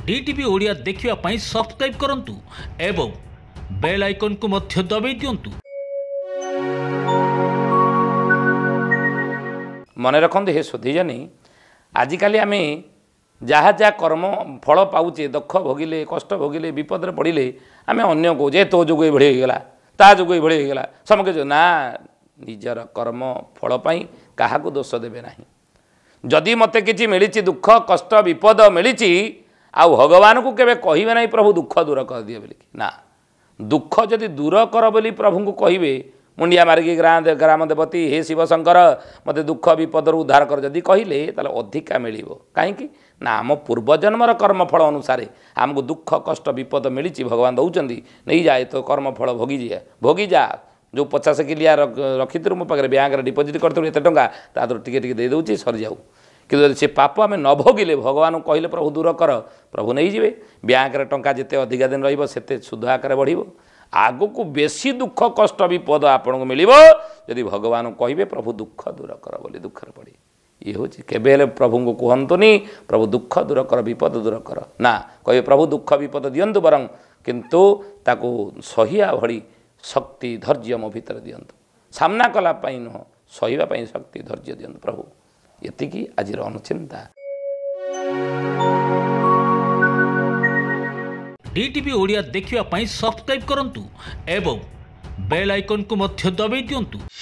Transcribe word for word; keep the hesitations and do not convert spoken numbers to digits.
DTV Odia देखिवा पाई subscribe करंतु एवं बेल आइकन को मध्य दबाई दियंतु। मन रखते हे सोधीजनी आजिकाली आम जहाँ जहाँ कर्म फल पाऊे दुख भोगिले कष्ट भोगिले विपद पड़े आम अन्न को जे तो जोग ये होगा ता जोग ये होगा समके ना निजर कर्म फल पाई क्या दोष देवे ना। जदि मते किसी मिली दुख कष्ट विपद मिली आ भगवान को केवे कहिबे नहीं प्रभु दुख दूर कर दिए बोली ना। दुख जदि दूर कर बोली प्रभु को कहिबे मुंडिया मारिकी ग्राम ग्राम देवती हे शिव शंकर मते दुख विपद उद्धार कर जदि कहले ताले अधिका मिलिबो कहीं ना आम पूर्वजन्मर कर्मफल अनुसार आमको दुख कष्ट विपद मिली भगवान दौरान नहीं जाए तो कर्मफल भोगी जा भोगी जा जो पचास किलिया रखी मो पाखे बैंक डिपोजिट करूँ एत टाँग तादर टिके टिके दे दूँ सरी जाऊ कि से पाप आम न भोगिले भगवान कहले प्रभु दूर कर प्रभु नहीं जाए बैंक टंका जिते अधिका दिन रते सुध आकार बढ़ आग को बेसी दुख कष्ट विपद आपन को मिल जदि भगवान कहे प्रभु दुख दूर कर बोली दुखर पड़े ये हूँ केवे प्रभु को कहतुनी प्रभु दुख दूर कर विपद दूर कर ना कहे प्रभु दुख विपद दिंतु बरं किंतु ताको सहिया भली शक्ति धैर्य मो भीतर दिंतु सामना कलापाई नुह सहीवाई शक्ति धैर्य दिंतु प्रभु ये आज अनुचिंता। डीटीवी ओडिया देखिवा पाई सब्सक्राइब करंतु एवं बेल आइकन को मध्य दबाई दियंतु।